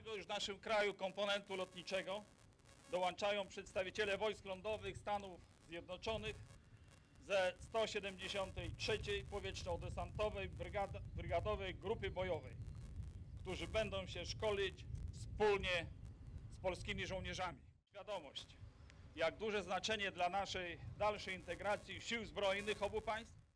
już w naszym kraju komponentu lotniczego dołączają przedstawiciele wojsk lądowych Stanów Zjednoczonych ze 173. Powietrzno-Desantowej Brygadowej Grupy Bojowej, którzy będą się szkolić wspólnie z polskimi żołnierzami. Świadomość, jak duże znaczenie dla naszej dalszej integracji sił zbrojnych obu państw